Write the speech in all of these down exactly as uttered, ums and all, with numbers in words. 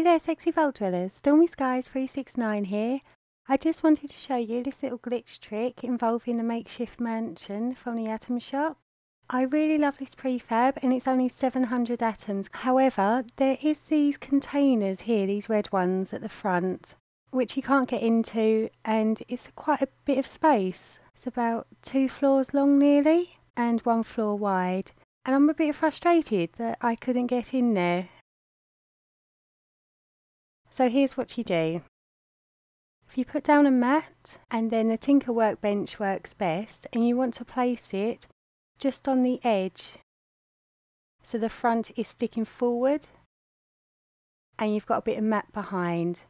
Hey there sexy vault dwellers, Stormy Skies three six nine here. I just wanted to show you this little glitch trick involving the makeshift mansion from the Atom Shop. I really love this prefab and it's only seven hundred atoms. However, there is these containers here, these red ones at the front, which you can't get into, and it's quite a bit of space. It's about two floors long nearly and one floor wide. And I'm a bit frustrated that I couldn't get in there. So here's what you do. If you put down a mat, and then the Tinker workbench works best, and you want to place it just on the edge, so the front is sticking forward, and you've got a bit of mat behind.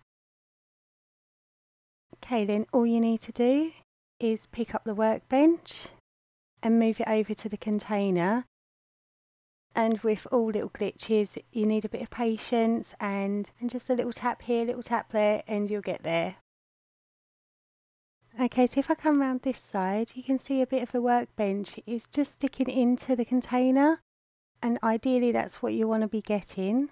Okay, then all you need to do is pick up the workbench and move it over to the container. And with all little glitches, you need a bit of patience and, and just a little tap here, little tap there, and you'll get there. Okay, so if I come around this side, you can see a bit of the workbench is just sticking into the container, and ideally that's what you want to be getting.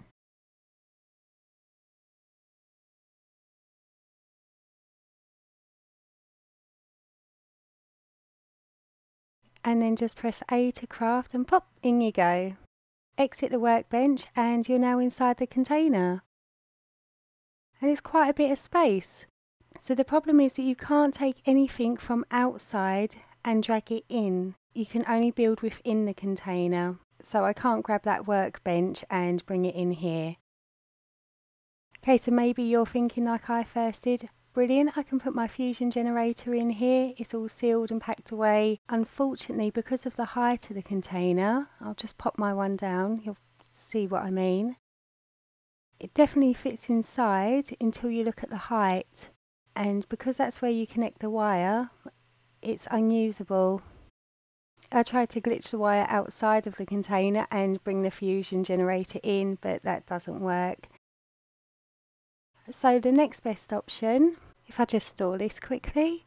And then just press A to craft and pop, in you go. Exit the workbench and you're now inside the container. And it's quite a bit of space. So the problem is that you can't take anything from outside and drag it in. You can only build within the container. So I can't grab that workbench and bring it in here. Okay, so maybe you're thinking like I first did. Brilliant, I can put my fusion generator in here. It's all sealed and packed away. Unfortunately, because of the height of the container, I'll just pop my one down. You'll see what I mean. It definitely fits inside until you look at the height. And because that's where you connect the wire, it's unusable. I tried to glitch the wire outside of the container and bring the fusion generator in, but that doesn't work. So the next best option, if I just store this quickly.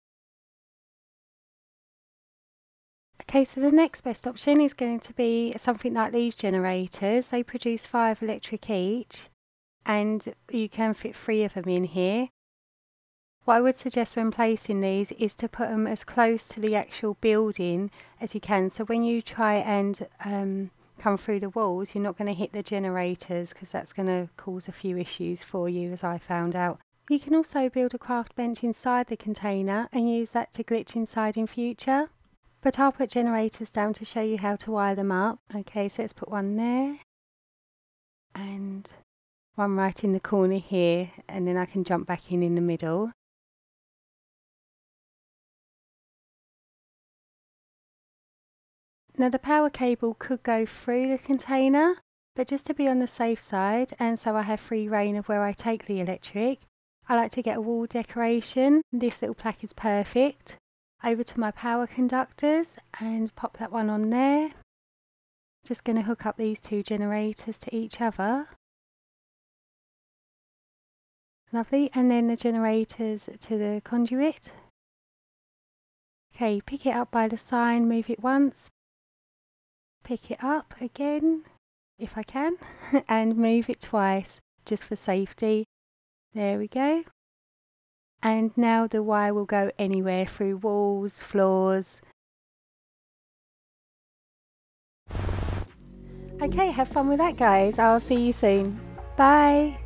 Okay, so the next best option is going to be something like these generators. They produce five electric each, and you can fit three of them in here. What I would suggest when placing these is to put them as close to the actual building as you can. So when you try and um, come through the walls, you're not going to hit the generators, because that's going to cause a few issues for you, as I found out. You can also build a craft bench inside the container and use that to glitch inside in future. But I'll put generators down to show you how to wire them up. Okay, so let's put one there and one right in the corner here, and then I can jump back in in the middle. Now the power cable could go through the container, but just to be on the safe side, and so I have free reign of where I take the electric, I like to get a wall decoration. This little plaque is perfect. Over to my power conductors and pop that one on there. Just going to hook up these two generators to each other. Lovely, and then the generators to the conduit. Okay, pick it up by the sign, move it once. Pick it up again, if I can, and move it twice, just for safety. There we go. And now the wire will go anywhere, through walls, floors. Okay, have fun with that guys. I'll see you soon. Bye.